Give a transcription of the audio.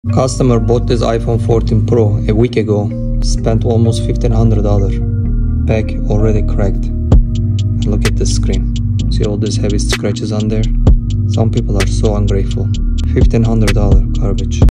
Customer bought this iPhone 14 Pro a week ago, spent almost $1,500. Pack already cracked. And look at this screen. See all these heavy scratches on there? Some people are so ungrateful. $1,500 garbage.